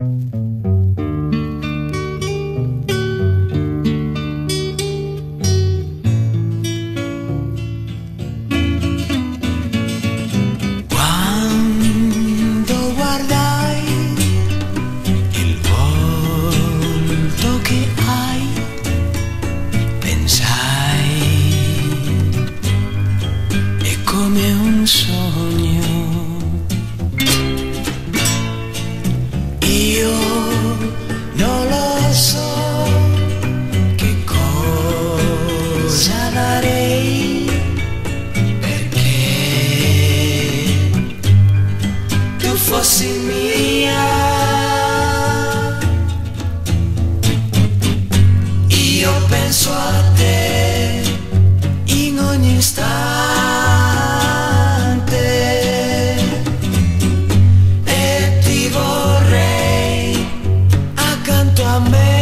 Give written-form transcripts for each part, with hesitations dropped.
Quando guardai il volto che hai, pensai è come un sogno. Io non lo so che cosa darei perché tu fossi mia. Io penso a te in ogni istante e ti vorrei accanto a me.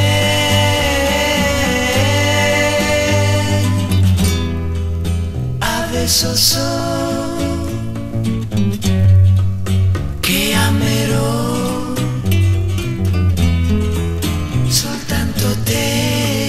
Adesso so che amerò soltanto te.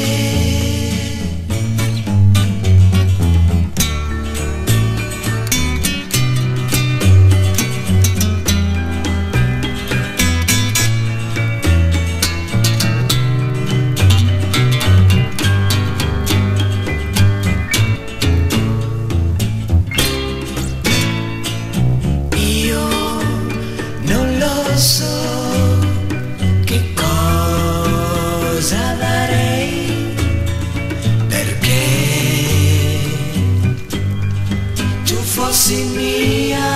So che cosa darei perché tu fossi mia.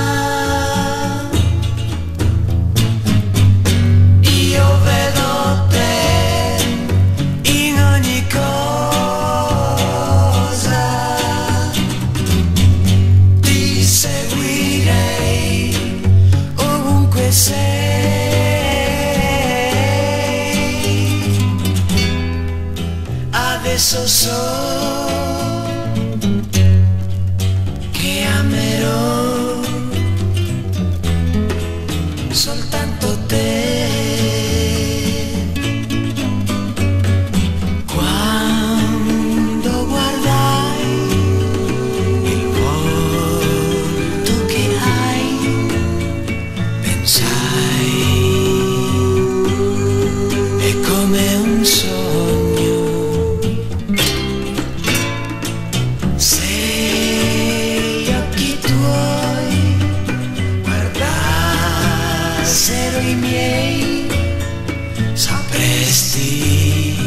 Io vedo te in ogni cosa, ti seguirei ovunque sei. Adesso so che amerò soltanto te. Quando guardai il volto che hai, pensai è come un sogno. Se gli occhi tuoi guardassero i miei, sapresti